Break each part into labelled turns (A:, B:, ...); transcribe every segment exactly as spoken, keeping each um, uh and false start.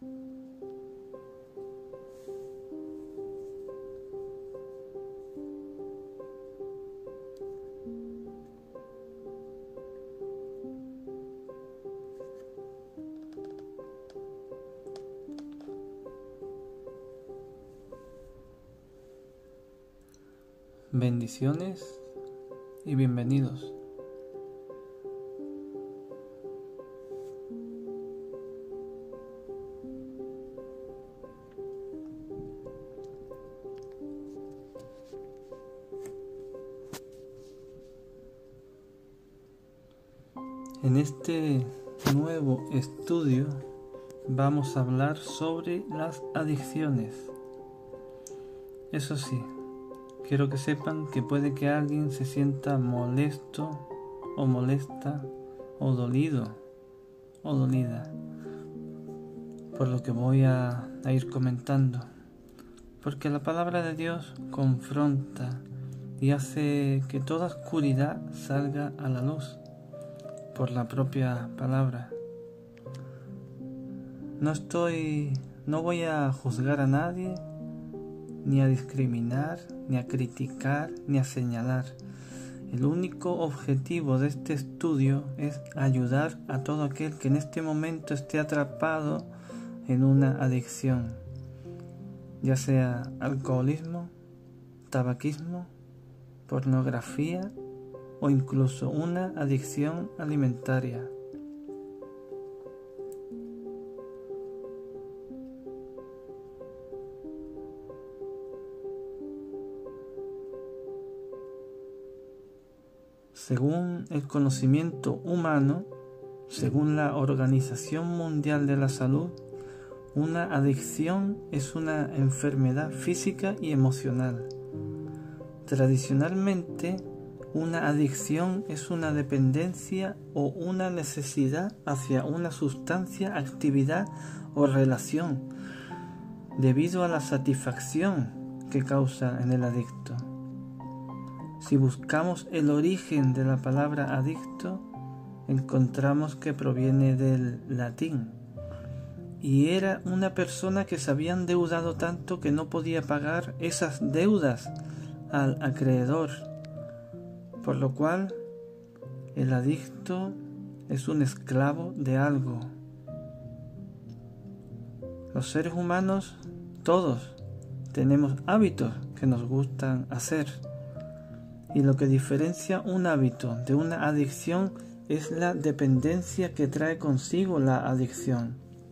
A: Bendiciones y bienvenidos. En este nuevo estudio vamos a hablar sobre las adicciones. Eso sí, quiero que sepan que puede que alguien se sienta molesto o molesta o dolido o dolida por lo que voy a, a ir comentando, porque la palabra de Dios confronta y hace que toda oscuridad salga a la luz por la propia palabra. No estoy, no voy a juzgar a nadie, ni a discriminar, ni a criticar, ni a señalar. El único objetivo de este estudio es ayudar a todo aquel que en este momento esté atrapado en una adicción, ya sea alcoholismo, tabaquismo, pornografía o incluso una adicción alimentaria. Según el conocimiento humano, según la Organización Mundial de la Salud, una adicción es una enfermedad física y emocional. Tradicionalmente, una adicción es una dependencia o una necesidad hacia una sustancia, actividad o relación, debido a la satisfacción que causa en el adicto. Si buscamos el origen de la palabra adicto, encontramos que proviene del latín, y era una persona que se había endeudado tanto que no podía pagar esas deudas al acreedor, por lo cual el adicto es un esclavo de algo. Los seres humanos, todos, tenemos hábitos que nos gustan hacer, y lo que diferencia un hábito de una adicción es la dependencia que trae consigo la adicción,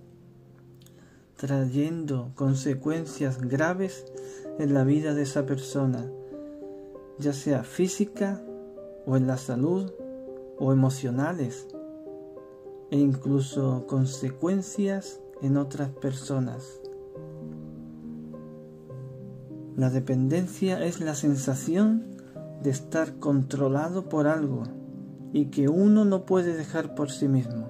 A: trayendo consecuencias graves en la vida de esa persona, ya sea física o en la salud o emocionales, e incluso consecuencias en otras personas. La dependencia es la sensación de estar controlado por algo y que uno no puede dejar por sí mismo.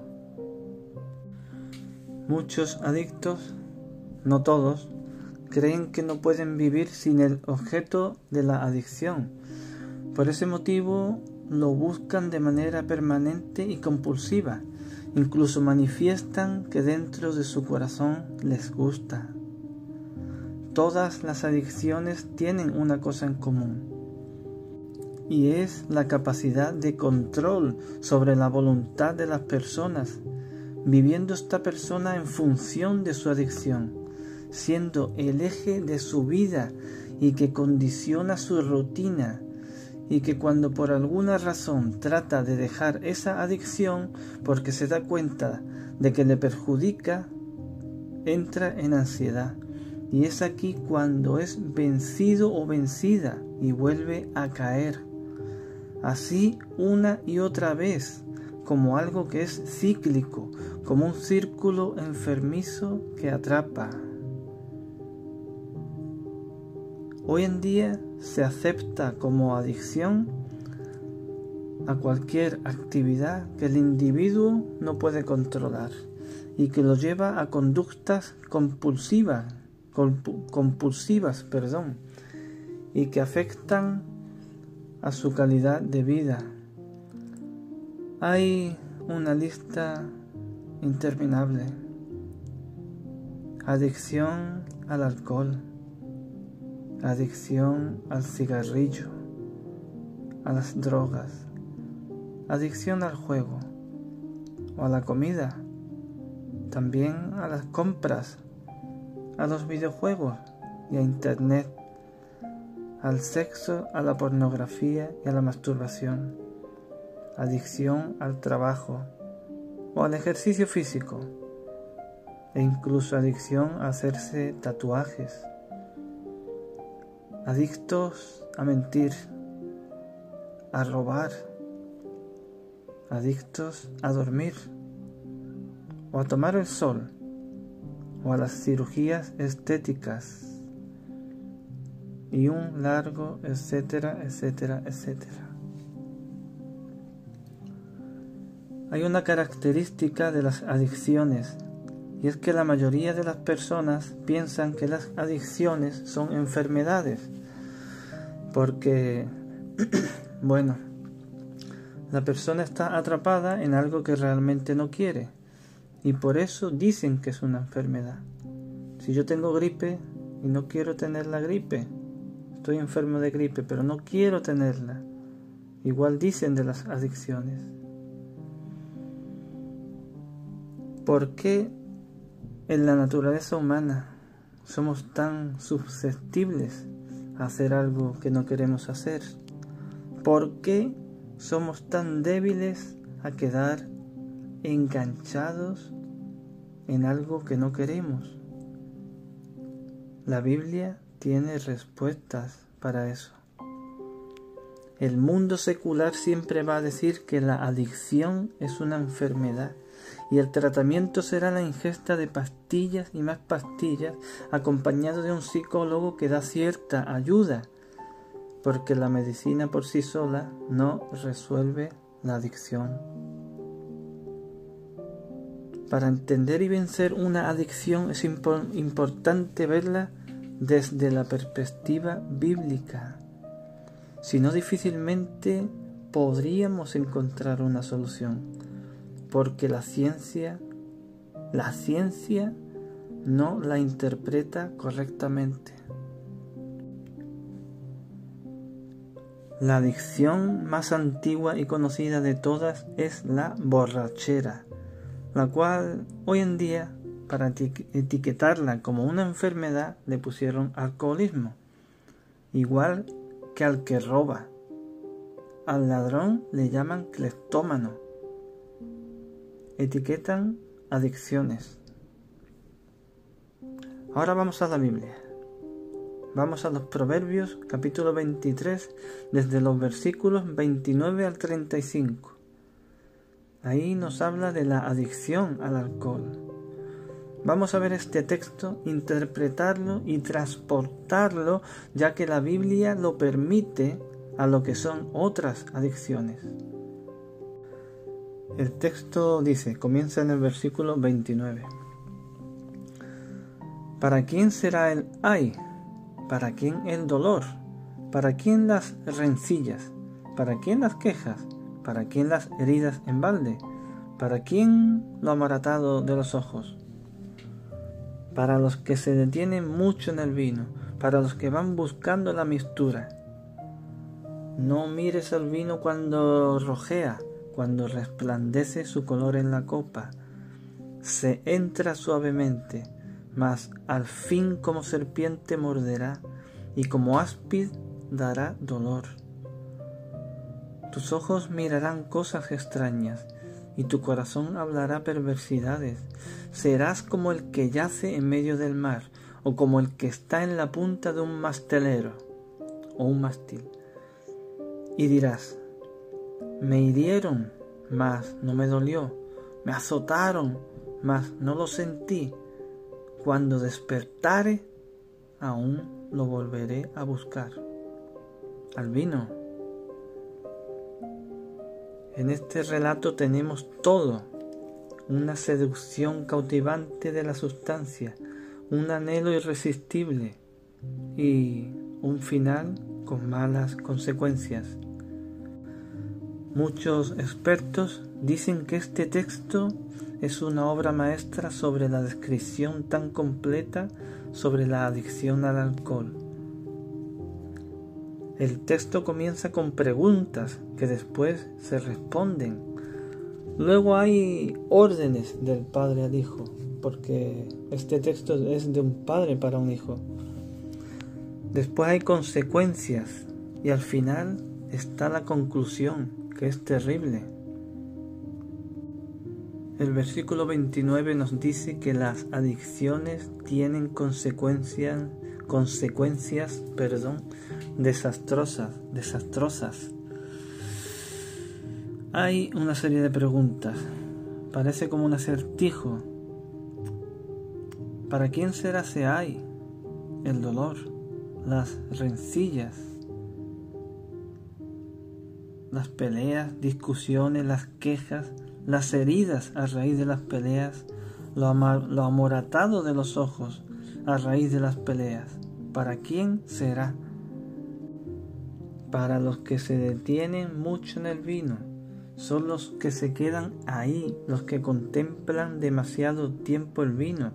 A: Muchos adictos, no todos, creen que no pueden vivir sin el objeto de la adicción. Por ese motivo lo buscan de manera permanente y compulsiva. Incluso manifiestan que dentro de su corazón les gusta. Todas las adicciones tienen una cosa en común, y es la capacidad de control sobre la voluntad de las personas, viviendo esta persona en función de su adicción, siendo el eje de su vida y que condiciona su rutina, y que cuando por alguna razón trata de dejar esa adicción porque se da cuenta de que le perjudica, entra en ansiedad, y es aquí cuando es vencido o vencida y vuelve a caer. Así una y otra vez, como algo que es cíclico, como un círculo enfermizo que atrapa. Hoy en día se acepta como adicción a cualquier actividad que el individuo no puede controlar y que lo lleva a conductas compulsivas, compulsivas, perdón, y que afectan a su calidad de vida. Hay una lista interminable. adicción al alcohol, adicción al cigarrillo, a las drogas, adicción al juego o a la comida, también a las compras, a los videojuegos y a internet, al sexo, a la pornografía y a la masturbación, adicción al trabajo o al ejercicio físico, e incluso adicción a hacerse tatuajes, adictos a mentir, a robar, adictos a dormir o a tomar el sol o a las cirugías estéticas y un largo etcétera, etcétera, etcétera. Hay una característica de las adicciones, y es que la mayoría de las personas piensan que las adicciones son enfermedades, porque, bueno, la persona está atrapada en algo que realmente no quiere, y por eso dicen que es una enfermedad. Si yo tengo gripe y no quiero tener la gripe, estoy enfermo de gripe, pero no quiero tenerla, igual dicen de las adicciones. ¿Por qué en la naturaleza humana somos tan susceptibles a hacer algo que no queremos hacer? ¿Por qué somos tan débiles a quedar enganchados en algo que no queremos? La Biblia tiene respuestas para eso. El mundo secular siempre va a decir que la adicción es una enfermedad y el tratamiento será la ingesta de pastillas y más pastillas, acompañado de un psicólogo que da cierta ayuda, porque la medicina por sí sola no resuelve la adicción. Para entender y vencer una adicción es impo- importante verla desde la perspectiva bíblica. Si no, difícilmente podríamos encontrar una solución, porque la ciencia, la ciencia no la interpreta correctamente. La adicción más antigua y conocida de todas es la borrachera, la cual hoy en día, para etiquetarla como una enfermedad, le pusieron alcoholismo, igual que al que roba. Al ladrón le llaman cleptómano. Etiquetan adicciones. Ahora vamos a la Biblia. Vamos a los Proverbios, capítulo veintitrés, desde los versículos veintinueve al treinta y cinco. Ahí nos habla de la adicción al alcohol. Vamos a ver este texto, interpretarlo y transportarlo, ya que la Biblia lo permite, a lo que son otras adicciones. El texto dice, comienza en el versículo veintinueve. ¿Para quién será el ay? ¿Para quién el dolor? ¿Para quién las rencillas? ¿Para quién las quejas? ¿Para quién las heridas en balde? ¿Para quién lo amaratado de los ojos? Para los que se detienen mucho en el vino, para los que van buscando la mistura. No mires al vino cuando rojea, cuando resplandece su color en la copa. Se entra suavemente, mas al fin como serpiente morderá, y como áspid dará dolor. Tus ojos mirarán cosas extrañas, y tu corazón hablará perversidades. Serás como el que yace en medio del mar, o como el que está en la punta de un mastelero, o un mástil. Y dirás, me hirieron, mas no me dolió, me azotaron, mas no lo sentí. Cuando despertare, aún lo volveré a buscar. Al vino. En este relato tenemos todo: una seducción cautivante de la sustancia, un anhelo irresistible y un final con malas consecuencias. Muchos expertos dicen que este texto es una obra maestra sobre la descripción tan completa sobre la adicción al alcohol. El texto comienza con preguntas que después se responden. Luego hay órdenes del padre al hijo, porque este texto es de un padre para un hijo. Después hay consecuencias y al final está la conclusión, que es terrible. El versículo veintinueve nos dice que las adicciones tienen consecuencias, consecuencias, perdón, desastrosas, desastrosas. Hay una serie de preguntas. Parece como un acertijo. ¿Para quién será ese ay? El dolor, las rencillas, las peleas, discusiones, las quejas, las heridas a raíz de las peleas, lo, amar, lo amoratado de los ojos a raíz de las peleas. ¿Para quién será? Para los que se detienen mucho en el vino, son los que se quedan ahí, los que contemplan demasiado tiempo el vino.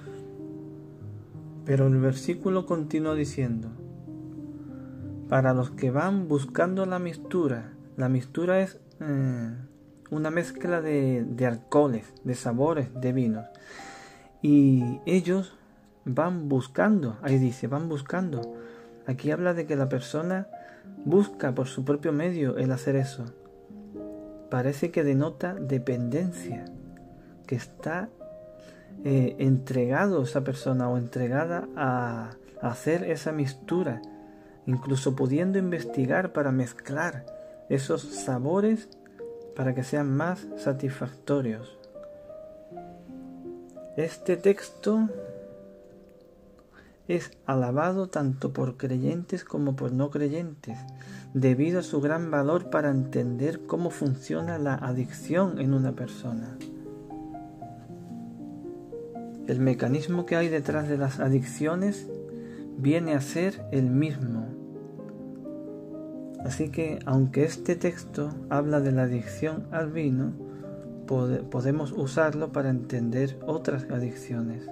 A: Pero el versículo continúa diciendo, para los que van buscando la mixtura, la mixtura es eh, una mezcla de, de alcoholes, de sabores, de vinos, y ellos van buscando, ahí dice, van buscando. Aquí habla de que la persona busca por su propio medio el hacer eso. Parece que denota dependencia, que está eh, entregado esa persona o entregada a, a hacer esa mixtura, incluso pudiendo investigar para mezclar esos sabores para que sean más satisfactorios. Este texto es alabado tanto por creyentes como por no creyentes, debido a su gran valor para entender cómo funciona la adicción en una persona. El mecanismo que hay detrás de las adicciones viene a ser el mismo. Así que, aunque este texto habla de la adicción al vino, pod- podemos usarlo para entender otras adicciones.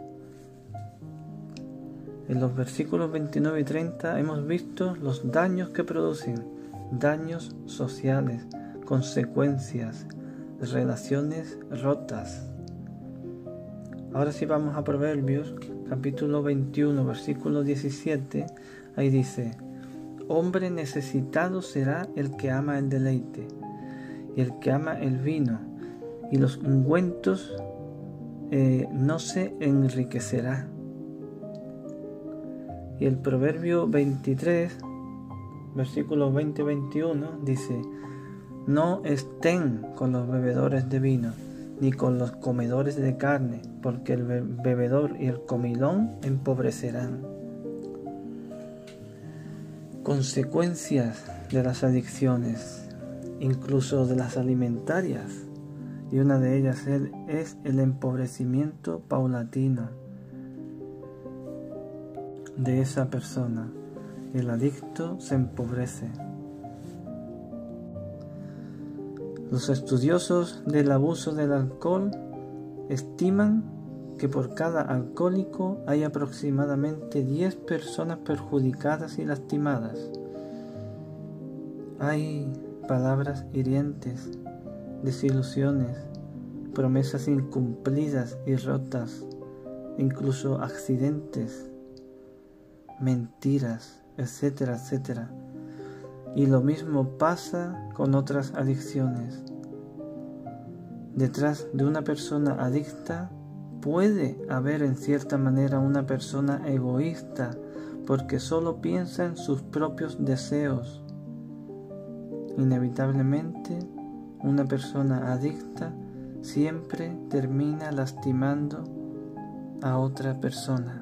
A: En los versículos veintinueve y treinta hemos visto los daños que producen, daños sociales, consecuencias, relaciones rotas. Ahora sí vamos a Proverbios, capítulo veintiuno, versículo diecisiete, ahí dice, hombre necesitado será el que ama el deleite, y el que ama el vino, y los ungüentos eh, no se enriquecerá. Y el Proverbio veintitrés, versículos veinte y veintiuno, dice, no estén con los bebedores de vino, ni con los comedores de carne, porque el bebedor y el comilón empobrecerán. Consecuencias de las adicciones, incluso de las alimentarias, y una de ellas es el empobrecimiento paulatino de esa persona. El adicto se empobrece. Los estudiosos del abuso del alcohol estiman que por cada alcohólico hay aproximadamente diez personas perjudicadas y lastimadas. Hay palabras hirientes, desilusiones, promesas incumplidas y rotas, incluso accidentes, mentiras, etcétera, etcétera. Y lo mismo pasa con otras adicciones. Detrás de una persona adicta puede haber en cierta manera una persona egoísta porque solo piensa en sus propios deseos. Inevitablemente, una persona adicta siempre termina lastimando a otra persona.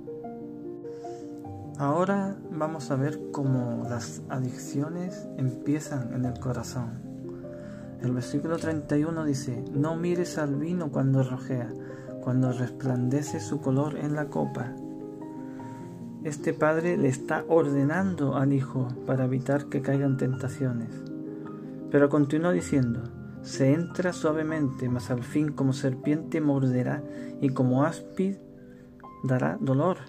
A: Ahora vamos a ver cómo las adicciones empiezan en el corazón. El versículo treinta y uno dice, no mires al vino cuando rojea, cuando resplandece su color en la copa. Este padre le está ordenando al hijo para evitar que caigan tentaciones. Pero continúa diciendo, se entra suavemente, mas al fin como serpiente morderá y como áspid dará dolor.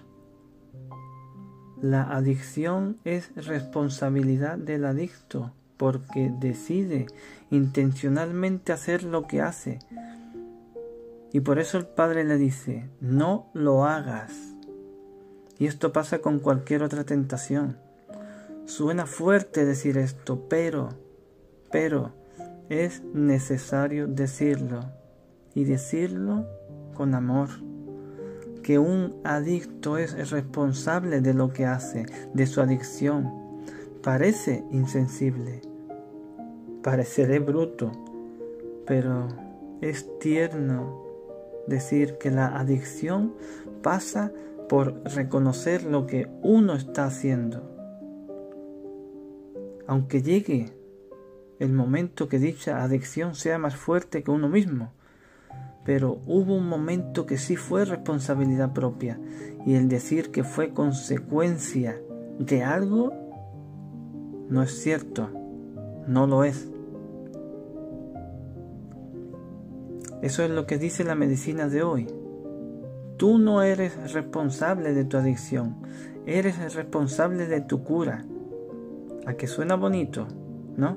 A: La adicción es responsabilidad del adicto, porque decide intencionalmente hacer lo que hace. Y por eso el Padre le dice, no lo hagas. Y esto pasa con cualquier otra tentación. Suena fuerte decir esto, pero, pero, es necesario decirlo. Y decirlo con amor. Que un adicto es responsable de lo que hace, de su adicción. Parece insensible, pareceré bruto, pero es tierno decir que la adicción pasa por reconocer lo que uno está haciendo. Aunque llegue el momento que dicha adicción sea más fuerte que uno mismo, pero hubo un momento que sí fue responsabilidad propia, y el decir que fue consecuencia de algo no es cierto, no lo es. Eso es lo que dice la medicina de hoy. Tú no eres responsable de tu adicción, eres responsable de tu cura. ¿A que suena bonito? ¿No?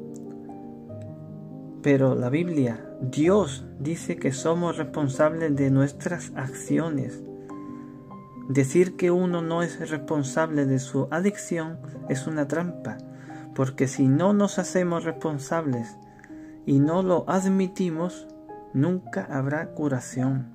A: Pero la Biblia, Dios dice que somos responsables de nuestras acciones. Decir que uno no es responsable de su adicción es una trampa, porque si no nos hacemos responsables y no lo admitimos, nunca habrá curación.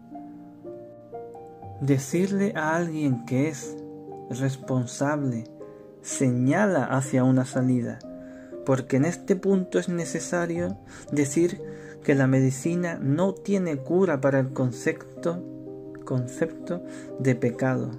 A: Decirle a alguien que es responsable señala hacia una salida, porque en este punto es necesario decir que la medicina no tiene cura para el concepto, concepto de pecado.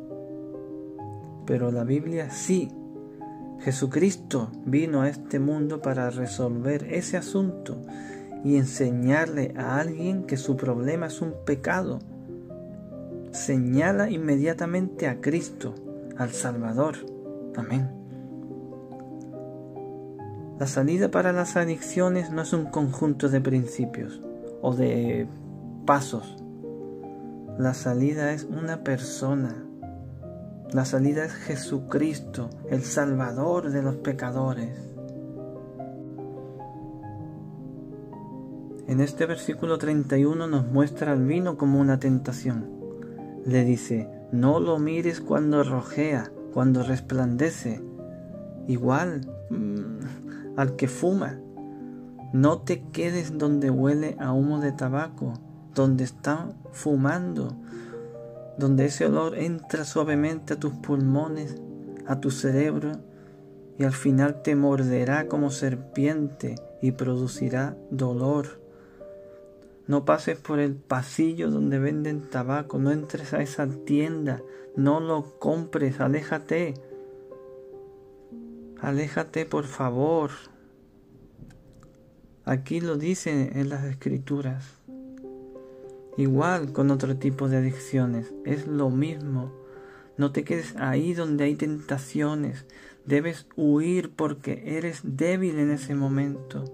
A: Pero la Biblia sí. Jesucristo vino a este mundo para resolver ese asunto y enseñarle a alguien que su problema es un pecado. Señala inmediatamente a Cristo, al Salvador. Amén. La salida para las adicciones no es un conjunto de principios o de pasos. La salida es una persona. La salida es Jesucristo, el Salvador de los pecadores. En este versículo treinta y uno nos muestra al vino como una tentación. Le dice, no lo mires cuando rojea, cuando resplandece. Igual mmm, al que fuma. No te quedes donde huele a humo de tabaco, donde está fumando, donde ese olor entra suavemente a tus pulmones, a tu cerebro, y al final te morderá como serpiente y producirá dolor. No pases por el pasillo donde venden tabaco, no entres a esa tienda, no lo compres, aléjate. Aléjate, por favor. Aquí lo dice en las Escrituras. Igual con otro tipo de adicciones, es lo mismo. No te quedes ahí donde hay tentaciones. Debes huir porque eres débil en ese momento.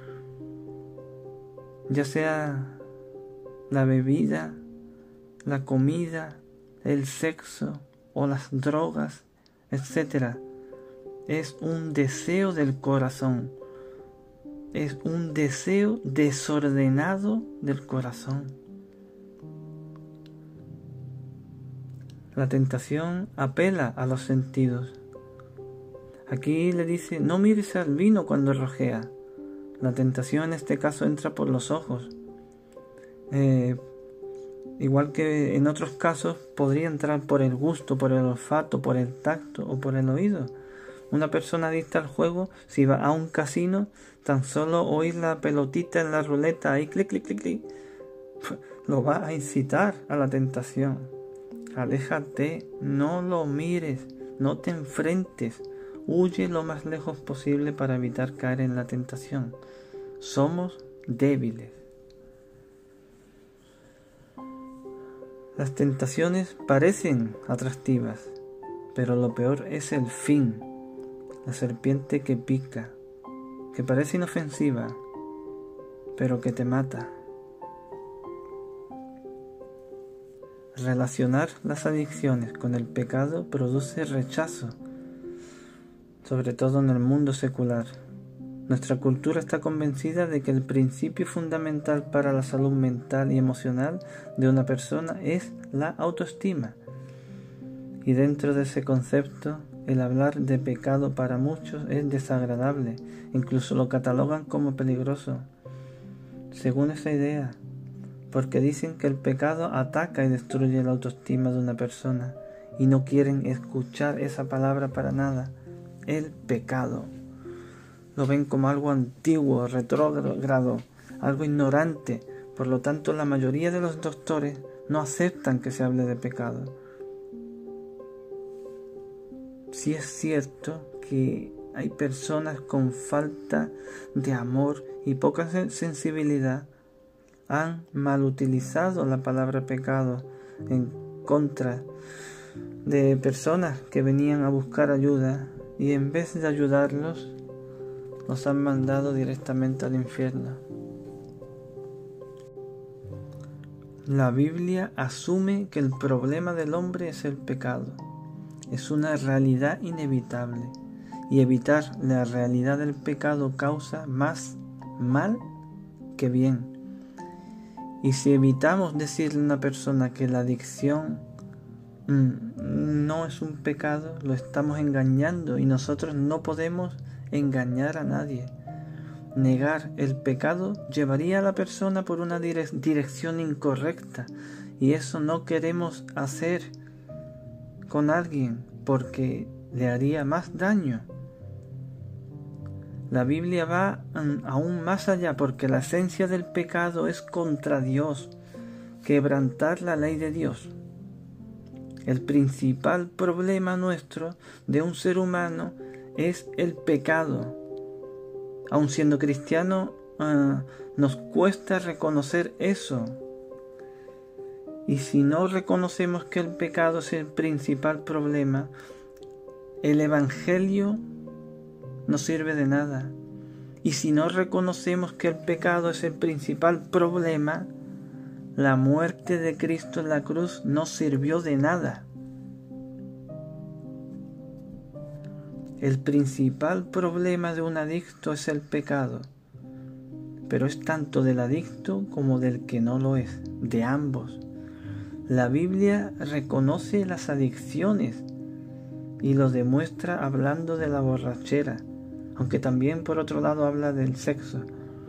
A: Ya sea la bebida, la comida, el sexo o las drogas, etcétera. Es un deseo del corazón. Es un deseo desordenado del corazón. La tentación apela a los sentidos. Aquí le dice, no mires al vino cuando rojea. La tentación en este caso entra por los ojos. Eh, igual que en otros casos podría entrar por el gusto, por el olfato, por el tacto o por el oído. Una persona adicta al juego, si va a un casino, tan solo oír la pelotita en la ruleta ahí, clic, clic, clic, clic, lo va a incitar a la tentación. Aléjate, no lo mires, no te enfrentes, huye lo más lejos posible para evitar caer en la tentación. Somos débiles. Las tentaciones parecen atractivas, pero lo peor es el fin. La serpiente que pica, que parece inofensiva, pero que te mata. Relacionar las adicciones con el pecado produce rechazo, sobre todo en el mundo secular. Nuestra cultura está convencida de que el principio fundamental para la salud mental y emocional de una persona es la autoestima. Y dentro de ese concepto, el hablar de pecado para muchos es desagradable, incluso lo catalogan como peligroso. Según esa idea, porque dicen que el pecado ataca y destruye la autoestima de una persona y no quieren escuchar esa palabra para nada. El pecado lo ven como algo antiguo, retrógrado, algo ignorante. Por lo tanto, la mayoría de los doctores no aceptan que se hable de pecado. Sí es cierto que hay personas con falta de amor y poca sensibilidad han mal utilizado la palabra pecado en contra de personas que venían a buscar ayuda y en vez de ayudarlos los han mandado directamente al infierno. La Biblia asume que el problema del hombre es el pecado. Es una realidad inevitable y evitar la realidad del pecado causa más mal que bien. Y si evitamos decirle a una persona que la adicción mmm, no es un pecado, lo estamos engañando y nosotros no podemos engañar a nadie. Negar el pecado llevaría a la persona por una dire- dirección incorrecta y eso no queremos hacer con alguien porque le haría más daño. La Biblia va aún más allá porque la esencia del pecado es contra Dios, quebrantar la ley de Dios. El principal problema nuestro de un ser humano es el pecado. Aun siendo cristiano, uh, nos cuesta reconocer eso. Y si no reconocemos que el pecado es el principal problema, el Evangelio no sirve de nada. Y si no reconocemos que el pecado es el principal problema, la muerte de Cristo en la cruz no sirvió de nada. El principal problema de un adicto es el pecado, pero es tanto del adicto como del que no lo es, de ambos. La Biblia reconoce las adicciones y lo demuestra hablando de la borrachera, aunque también por otro lado habla del sexo,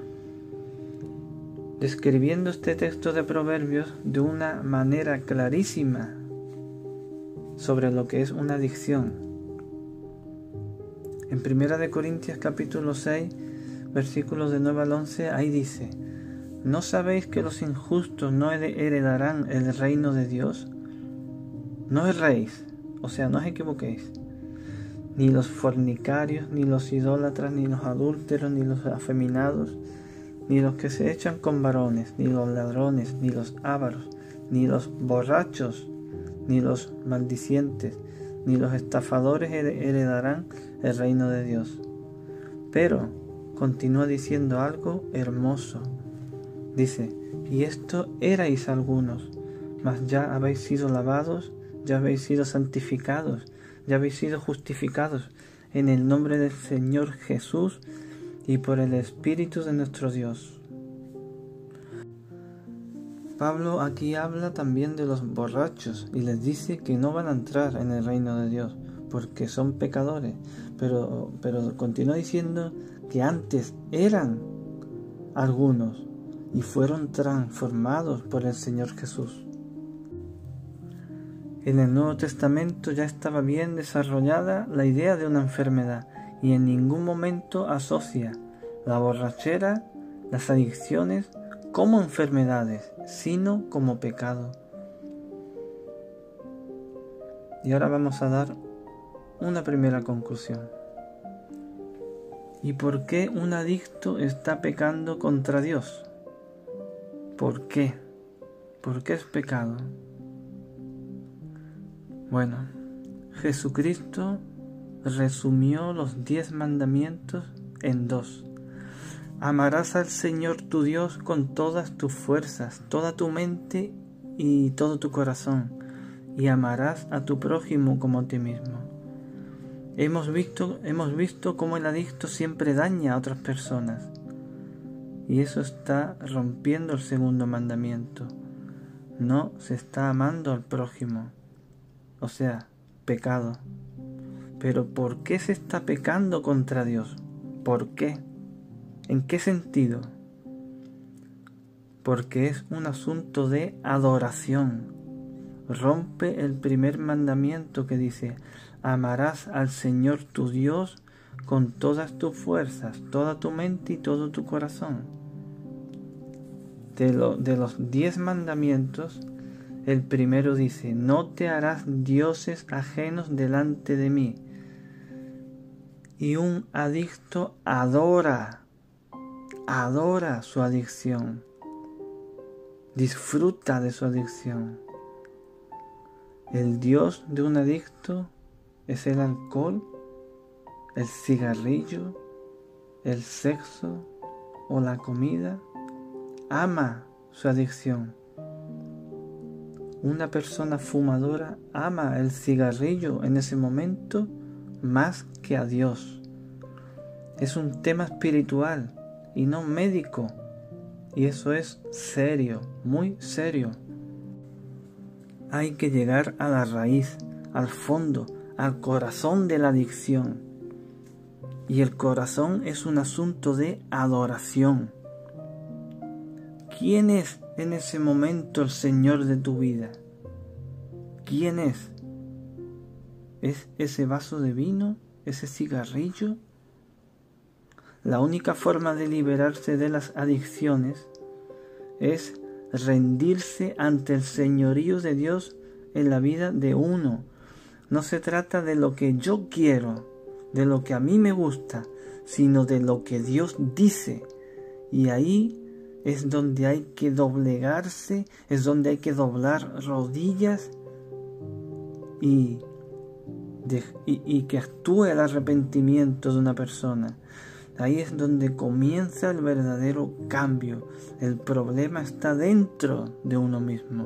A: describiendo este texto de Proverbios de una manera clarísima sobre lo que es una adicción. En Primera de Corintios capítulo seis, versículos de nueve al once, ahí dice: ¿No sabéis que los injustos no heredarán el reino de Dios? No erréis, o sea, no os equivoquéis. Ni los fornicarios, ni los idólatras, ni los adúlteros, ni los afeminados, ni los que se echan con varones, ni los ladrones, ni los ávaros, ni los borrachos, ni los maldicientes, ni los estafadores heredarán el reino de Dios. Pero continúa diciendo algo hermoso. Dice: y esto erais algunos, mas ya habéis sido lavados, ya habéis sido santificados, ya habéis sido justificados en el nombre del Señor Jesús y por el Espíritu de nuestro Dios. Pablo aquí habla también de los borrachos y les dice que no van a entrar en el reino de Dios porque son pecadores, pero, pero continúa diciendo que antes eran algunos y fueron transformados por el Señor Jesús. En el Nuevo Testamento ya estaba bien desarrollada la idea de una enfermedad y en ningún momento asocia la borrachera, las adicciones, como enfermedades, sino como pecado. Y ahora vamos a dar una primera conclusión. ¿Y por qué un adicto está pecando contra Dios? ¿Por qué? ¿Por qué es pecado? Bueno, Jesucristo resumió los diez mandamientos en dos. Amarás al Señor tu Dios con todas tus fuerzas, toda tu mente y todo tu corazón, y amarás a tu prójimo como a ti mismo. Hemos visto, hemos visto cómo el adicto siempre daña a otras personas, y eso está rompiendo el segundo mandamiento. No se está amando al prójimo, o sea, pecado. Pero ¿por qué se está pecando contra Dios? ¿Por qué? ¿En qué sentido? Porque es un asunto de adoración. Rompe el primer mandamiento que dice: amarás al Señor tu Dios con todas tus fuerzas, toda tu mente y todo tu corazón. De, lo, de los diez mandamientos, el primero dice: no te harás dioses ajenos delante de mí. Y un adicto adora, adora su adicción, disfruta de su adicción. El Dios de un adicto es el alcohol, el cigarrillo, el sexo o la comida. Ama su adicción. Una persona fumadora ama el cigarrillo en ese momento más que a Dios. Es un tema espiritual y no médico, y eso es serio, muy serio. Hay que llegar a la raíz, al fondo, al corazón de la adicción. Y el corazón es un asunto de adoración. ¿Quién es en ese momento el Señor de tu vida? ¿Quién es? ¿Es ese vaso de vino? ¿Ese cigarrillo? La única forma de liberarse de las adicciones es rendirse ante el señorío de Dios en la vida de uno. No se trata de lo que yo quiero, de lo que a mí me gusta, sino de lo que Dios dice. Y ahí es donde hay que doblegarse, es donde hay que doblar rodillas y, de, y, y que actúe el arrepentimiento de una persona. Ahí es donde comienza el verdadero cambio. El problema está dentro de uno mismo.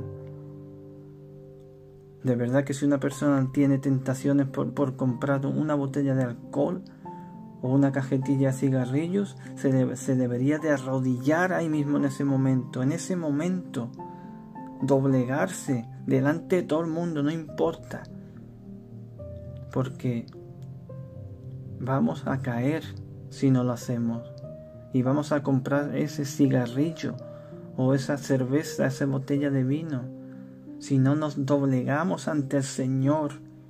A: De verdad que si una persona tiene tentaciones por, por comprar una botella de alcohol o una cajetilla de cigarrillos, se, de, se debería de arrodillar ahí mismo en ese momento. En ese momento, doblegarse delante de todo el mundo, no importa. Porque vamos a caer si no lo hacemos, y vamos a comprar ese cigarrillo o esa cerveza, esa botella de vino, si no nos doblegamos ante el Señor.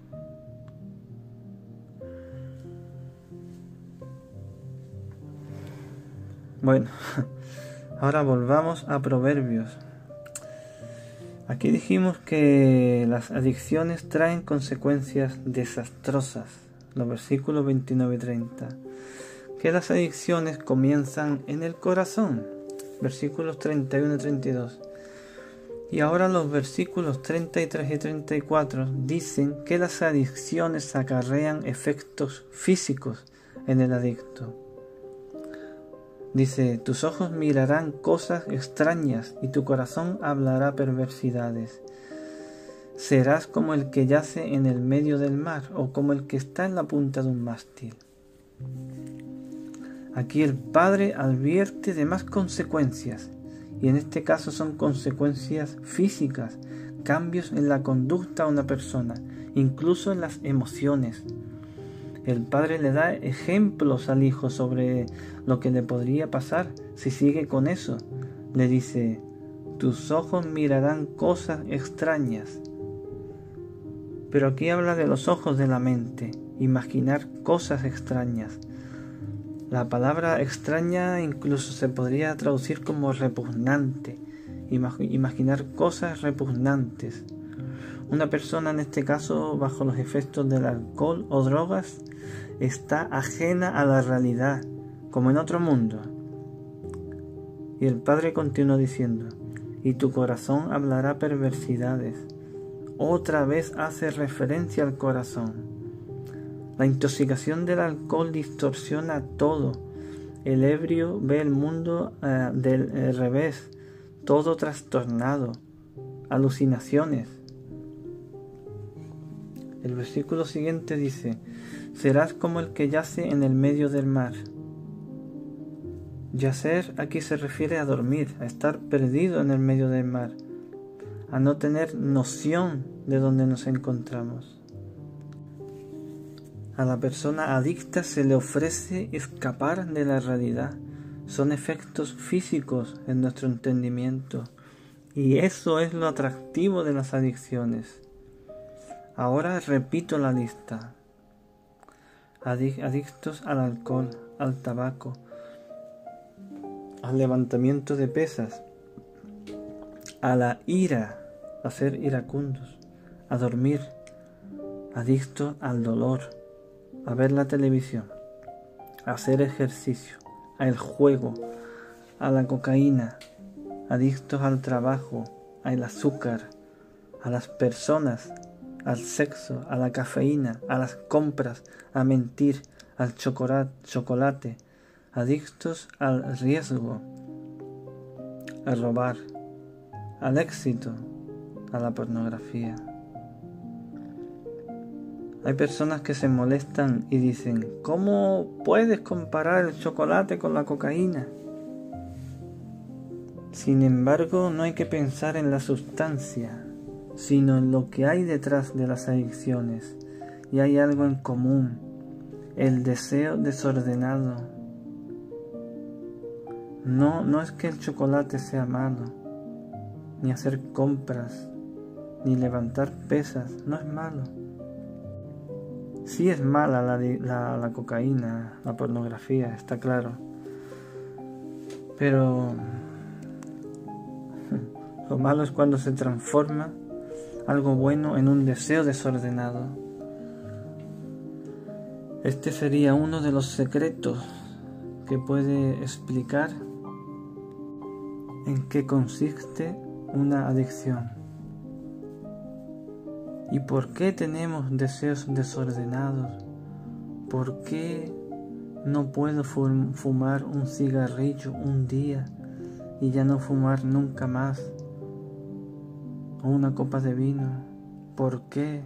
A: Bueno, ahora volvamos a Proverbios. Aquí dijimos que las adicciones traen consecuencias desastrosas, los versículos veintinueve y treinta. Que las adicciones comienzan en el corazón, versículos treinta y uno y treinta y dos. Y ahora los versículos treinta y tres y treinta y cuatro dicen que las adicciones acarrean efectos físicos en el adicto. Dice: tus ojos mirarán cosas extrañas y tu corazón hablará perversidades. Serás como el que yace en el medio del mar o como el que está en la punta de un mástil. Aquí el Padre advierte de más consecuencias, y en este caso son consecuencias físicas, cambios en la conducta de una persona, incluso en las emociones. El Padre le da ejemplos al Hijo sobre lo que le podría pasar si sigue con eso. Le dice: tus ojos mirarán cosas extrañas. Pero aquí habla de los ojos de la mente, imaginar cosas extrañas. La palabra extraña incluso se podría traducir como repugnante, imaginar cosas repugnantes. Una persona, en este caso bajo los efectos del alcohol o drogas, está ajena a la realidad, como en otro mundo. Y el Padre continúa diciendo: y tu corazón hablará perversidades. Otra vez hace referencia al corazón. La intoxicación del alcohol distorsiona todo. El ebrio ve el mundo uh, del eh, revés, todo trastornado, alucinaciones. El versículo siguiente dice: serás como el que yace en el medio del mar. Yacer aquí se refiere a dormir, a estar perdido en el medio del mar, a no tener noción de dónde nos encontramos. A la persona adicta se le ofrece escapar de la realidad. Son efectos físicos en nuestro entendimiento. Y eso es lo atractivo de las adicciones. Ahora repito la lista. Adic- adictos al alcohol, al tabaco, al levantamiento de pesas, a la ira, a ser iracundos, a dormir, adictos al dolor, a ver la televisión, a hacer ejercicio, al juego, a la cocaína, adictos al trabajo, al azúcar, a las personas, al sexo, a la cafeína, a las compras, a mentir, al chocolate, chocolate, adictos al riesgo, a robar, al éxito, a la pornografía. Hay personas que se molestan y dicen: ¿cómo puedes comparar el chocolate con la cocaína? Sin embargo, no hay que pensar en la sustancia, sino en lo que hay detrás de las adicciones. Y hay algo en común: el deseo desordenado. No, no es que el chocolate sea malo, ni hacer compras, ni levantar pesas, no es malo. Sí es mala la, la, la cocaína, la pornografía, está claro. Pero lo malo es cuando se transforma algo bueno en un deseo desordenado. Este sería uno de los secretos que puede explicar en qué consiste una adicción. ¿Y por qué tenemos deseos desordenados? ¿Por qué no puedo fumar un cigarrillo un día y ya no fumar nunca más? ¿O una copa de vino? ¿Por qué?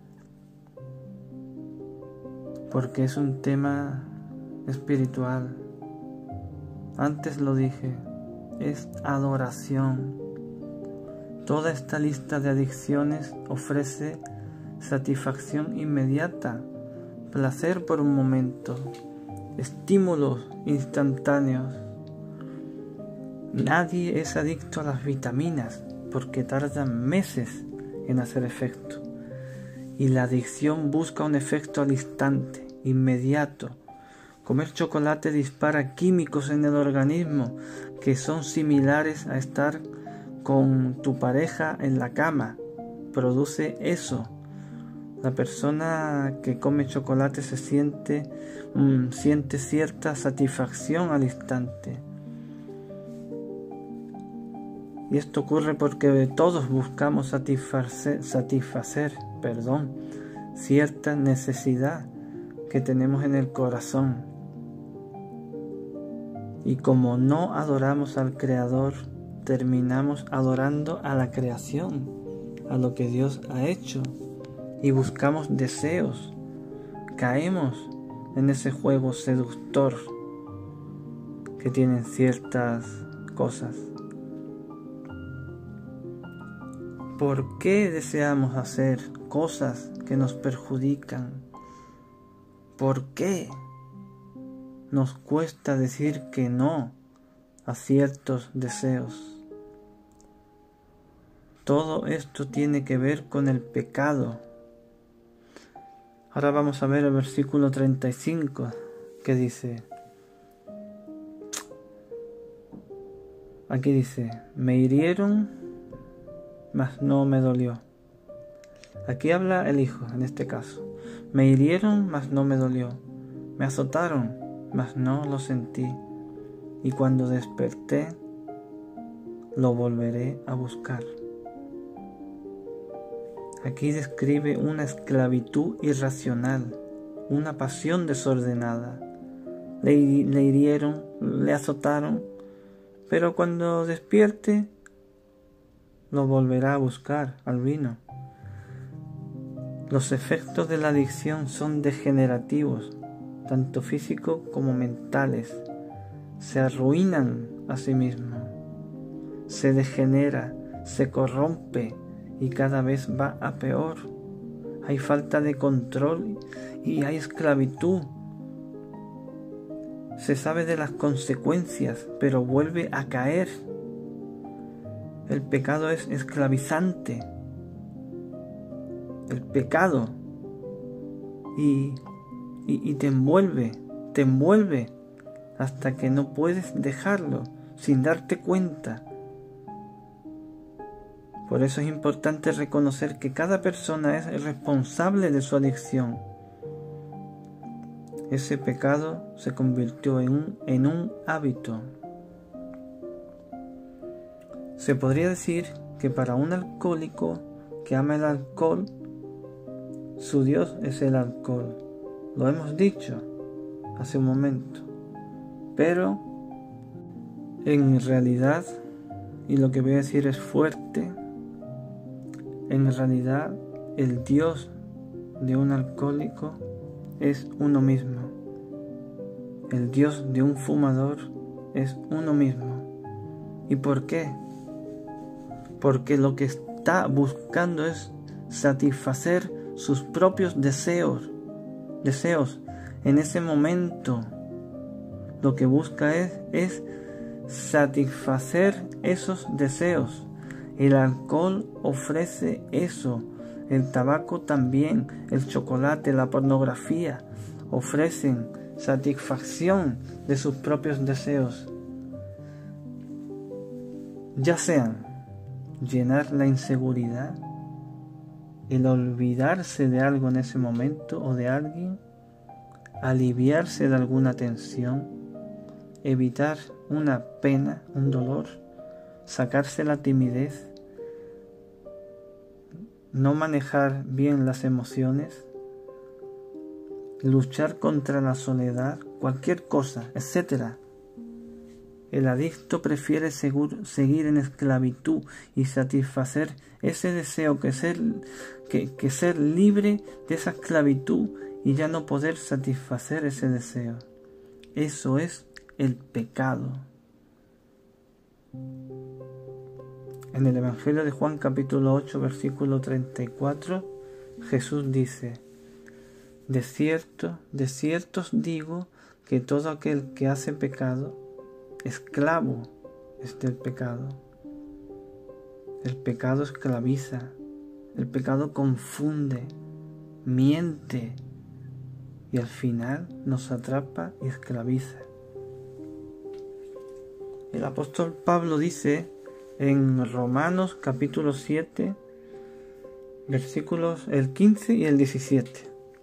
A: Porque es un tema espiritual. Antes lo dije, es adoración. Toda esta lista de adicciones ofrece satisfacción inmediata, placer por un momento, estímulos instantáneos. Nadie es adicto a las vitaminas porque tardan meses en hacer efecto. Y la adicción busca un efecto al instante, inmediato. Comer chocolate dispara químicos en el organismo que son similares a estar con tu pareja en la cama. Produce eso. La persona que come chocolate se siente, um, siente cierta satisfacción al instante. Y esto ocurre porque todos buscamos satisfacer, satisfacer perdón, cierta necesidad que tenemos en el corazón. Y como no adoramos al Creador, terminamos adorando a la creación, a lo que Dios ha hecho, y buscamos deseos. Caemos en ese juego seductor que tienen ciertas cosas. ¿Por qué deseamos hacer cosas que nos perjudican? ¿Por qué nos cuesta decir que no a ciertos deseos? Todo esto tiene que ver con el pecado. Ahora vamos a ver el versículo treinta y cinco, que dice, aquí dice, me hirieron, mas no me dolió. Aquí habla el hijo, en este caso. Me hirieron, mas no me dolió. Me azotaron, mas no lo sentí. Y cuando desperté, lo volveré a buscar. Aquí describe una esclavitud irracional, una pasión desordenada. le, le hirieron, le azotaron, pero cuando despierte lo volverá a buscar al vino. Los efectos de la adicción son degenerativos, tanto físicos como mentales. Se arruinan a sí mismos, se degenera, se corrompe y cada vez va a peor. Hay falta de control y hay esclavitud. Se sabe de las consecuencias, pero vuelve a caer. El pecado es esclavizante. El pecado y, y, y te envuelve, te envuelve hasta que no puedes dejarlo sin darte cuenta. Por eso es importante reconocer que cada persona es responsable de su adicción. Ese pecado se convirtió en un, en un hábito. Se podría decir que para un alcohólico que ama el alcohol, su Dios es el alcohol. Lo hemos dicho hace un momento. Pero en realidad, y lo que voy a decir es fuerte, en realidad el Dios de un alcohólico es uno mismo. El Dios de un fumador es uno mismo. ¿Y por qué? Porque lo que está buscando es satisfacer sus propios deseos. Deseos. En ese momento lo que busca es, es satisfacer esos deseos. El alcohol ofrece eso. El tabaco también. El chocolate, la pornografía ofrecen satisfacción de sus propios deseos. Ya sean llenar la inseguridad, el olvidarse de algo en ese momento o de alguien, aliviarse de alguna tensión, evitar una pena, un dolor, sacarse la timidez, no manejar bien las emociones, luchar contra la soledad, cualquier cosa, etcétera. El adicto prefiere segur, seguir en esclavitud y satisfacer ese deseo que ser, que, que ser libre de esa esclavitud y ya no poder satisfacer ese deseo. Eso es el pecado. En el Evangelio de Juan capítulo ocho versículo treinta y cuatro, Jesús dice: De cierto, de cierto os digo que todo aquel que hace pecado, esclavo es del pecado. El pecado esclaviza, el pecado confunde, miente y al final nos atrapa y esclaviza. El apóstol Pablo dice en Romanos capítulo siete, versículos el quince y el diecisiete: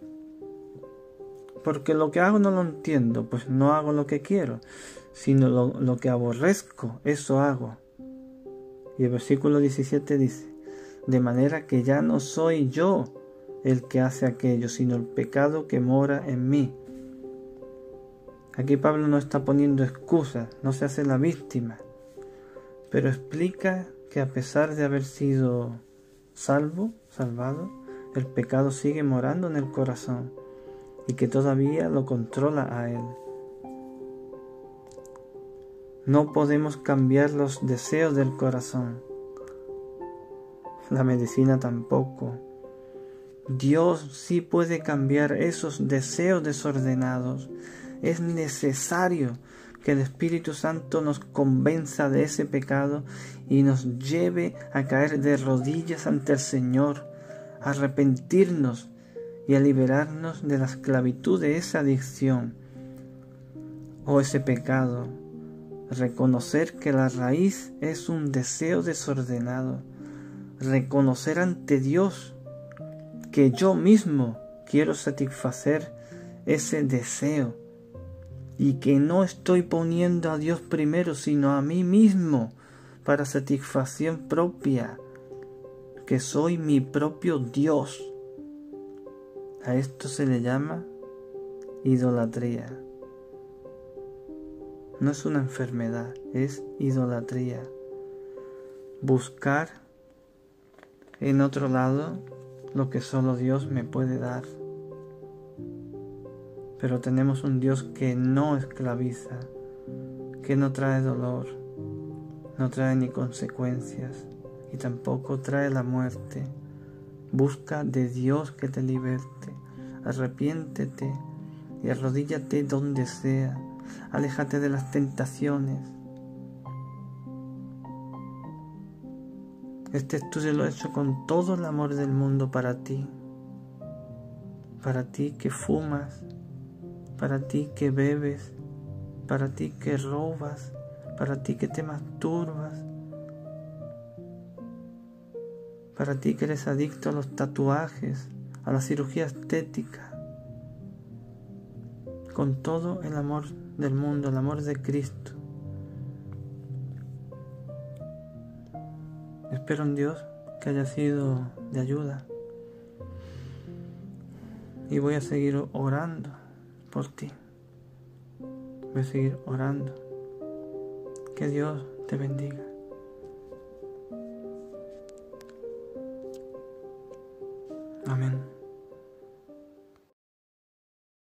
A: Porque lo que hago no lo entiendo, pues no hago lo que quiero, sino lo, lo que aborrezco, eso hago. Y el versículo diecisiete dice: De manera que ya no soy yo el que hace aquello, sino el pecado que mora en mí. Aquí Pablo no está poniendo excusas, no se hace la víctima, pero explica que a pesar de haber sido salvo, salvado, el pecado sigue morando en el corazón y que todavía lo controla a él. No podemos cambiar los deseos del corazón. La medicina tampoco. Dios sí puede cambiar esos deseos desordenados. Es necesario que el Espíritu Santo nos convenza de ese pecado y nos lleve a caer de rodillas ante el Señor, a arrepentirnos y a liberarnos de la esclavitud de esa adicción o ese pecado. Reconocer que la raíz es un deseo desordenado. Reconocer ante Dios que yo mismo quiero satisfacer ese deseo y que no estoy poniendo a Dios primero, sino a mí mismo para satisfacción propia, que soy mi propio Dios. A esto se le llama idolatría. no es una enfermedad, es idolatría. Buscar en otro lado lo que solo Dios me puede dar. Pero tenemos un Dios que no esclaviza, que no trae dolor, no trae ni consecuencias y tampoco trae la muerte. Busca de Dios que te liberte. Arrepiéntete y arrodíllate donde sea. Aléjate de las tentaciones. Este estudio lo he hecho con todo el amor del mundo para ti. Para ti que fumas, para ti que bebes, para ti que robas, para ti que te masturbas, para ti que eres adicto a los tatuajes, a la cirugía estética. Con todo el amor del mundo, el amor de Cristo. Espero en Dios que haya sido de ayuda. Y voy a seguir orando por ti. Voy a seguir orando. Que Dios te bendiga. Amén.